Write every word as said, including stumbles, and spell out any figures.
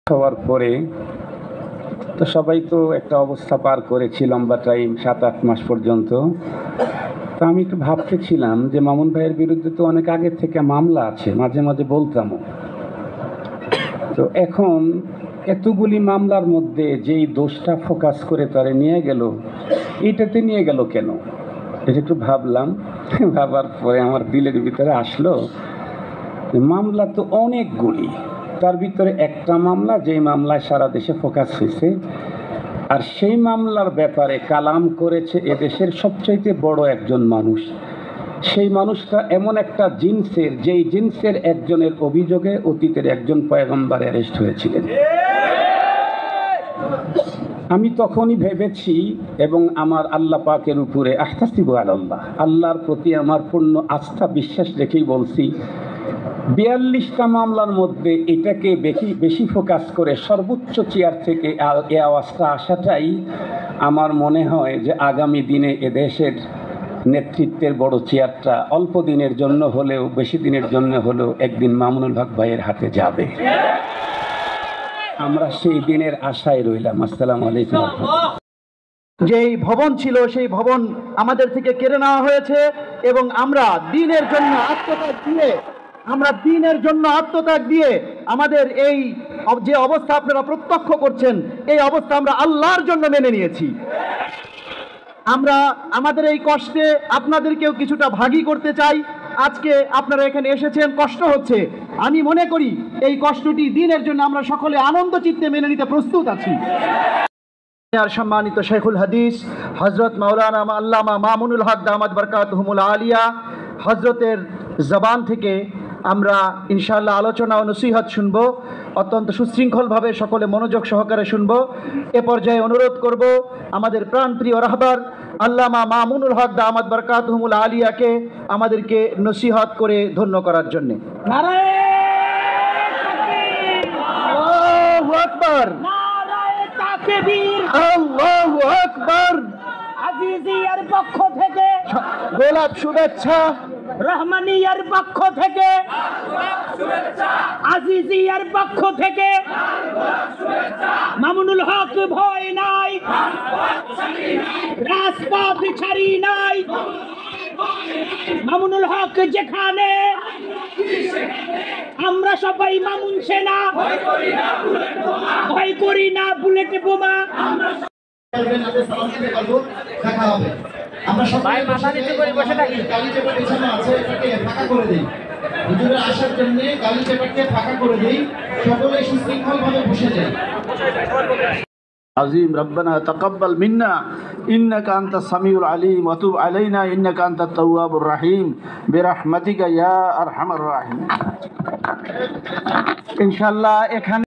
হওয়ার পরে তো সবাই তো একটা অবস্থা পার করেছি লম্বা টাইম, সাত আট মাস পর্যন্ত। তো আমি একটু ভাবতেছিলাম যে মামুন ভাইয়ের বিরুদ্ধে তো অনেক আগের থেকে মামলা আছে, মাঝে মাঝে বলতামও। তো এখন এতগুলি মামলার মধ্যে যেই দোষটা ফোকাস করে তারে নিয়ে গেল, এইটাতে নিয়ে গেল কেন? এটা একটু ভাবলাম। ভাবার পরে আমার দিলের ভিতরে আসলো মামলা তো অনেকগুলি, তার ভিতরে একটা মামলা যেই মামলায় সারা দেশে ফোকাস হয়েছে, আর সেই মামলার ব্যাপারে কালাম করেছে এদেশের সবচাইতে বড় একজন মানুষ। সেই মানুষটা এমন একটা জিনসের, যেই জিনসের একজনের অভিযোগে অতীতের একজন পয়গম্বর অ্যারেস্ট হয়েছিলেন। আমি তখনই ভেবেছি এবং আমার আল্লাহ পাকের উপরে আস্তাসিবু আলাল্লাহ, আল্লাহর প্রতি আমার পূর্ণ আস্থা বিশ্বাস রেখেই বলছি, বিয়াল্লিশটা মামলার মধ্যে এটাকে বেশি বেশি ফোকাস করে সর্বোচ্চ চেয়ার থেকে এ আওয়াজটা আসাটাই আমার মনে হয় যে আগামী দিনে এদেশের নেতৃত্বের বড় চেয়ারটা অল্প দিনের জন্য হলেও, বেশি দিনের জন্য হলেও একদিন মামুনুল হক ভাইয়ের হাতে যাবে। আমরা সেই দিনের আশায় রইলাম। আসসালামু আলাইকুম। যেই ভবন ছিল সেই ভবন আমাদের থেকে কেড়ে নেওয়া হয়েছে এবং আমরা দিনের জন্য আত্মত্যাগ দিয়ে আমরা দিনের জন্য আত্মত্যাগ দিয়ে আমাদের এই যে অবস্থা আপনারা প্রত্যক্ষ করছেন, এই অবস্থা আমরা আল্লাহর জন্য মেনে নিয়েছি। আমরা আমাদের এই কষ্টে আপনাদেরকেও কিছুটা ভাগী করতে চাই। আজকে আপনারা এখানে এসেছেন, কষ্ট হচ্ছে, আমি মনে করি এই কষ্টটি দিনের জন্য আমরা সকলে আনন্দ চিত্তে মেনে নিতে প্রস্তুত আছি। আর সম্মানিত শেখুল হাদিস হজরত মাওলানা আল্লামা মামুনুল হক দামাত বরকাতুহুমুল আলিয়া হজরতের জবান থেকে আমরা ইনশাআল্লাহ আলোচনা ও নসিহত শুনব। অত্যন্ত সুশৃঙ্খলভাবে সকলে মনোযোগ সহকারে শুনব। এ পর্যায়ে অনুরোধ করব আমাদের প্রাণপ্রিয় রাহবার আল্লামা মামুনুল হক দামাত বরকাতুহুমুল আলিয়াকে আমাদেরকে নসিহত করে ধন্য করার জন্য। নারায়ে আল্লাহু আকবার, নারায়ে তাকবীর, আল্লাহু আকবার। আজিজিয়ার পক্ষ থেকে গোলাপ শুভেচ্ছা, রহমানিয়ার পক্ষ থেকে আজিজিয়ার পক্ষ থেকে মামুনুল হক ভয় নাই, রাজপথ ছাড়ি নাই। মামুনুল হক যেখানে, আমরা সবাই মামুন সেনা, ভয় করি না বুলেট বোমা। দেখা হবে। আমরা সবাই মাথা নিচু করে বসে থাকি। গালি চেপে বিছানো আছে, এটাকে ফাঁকা করে দেই। হুজুরের আসার জন্য গালি চেপাকে ফাঁকা করে দেই, সকলে সুশৃঙ্খলভাবে বসে যাই। عظيم ربنا تقبل منا إنك أنت السميع العليم وتب علينا إنك أنت التواب الرحيم برحمتك يا أرحم الراحمين। إن شاء الله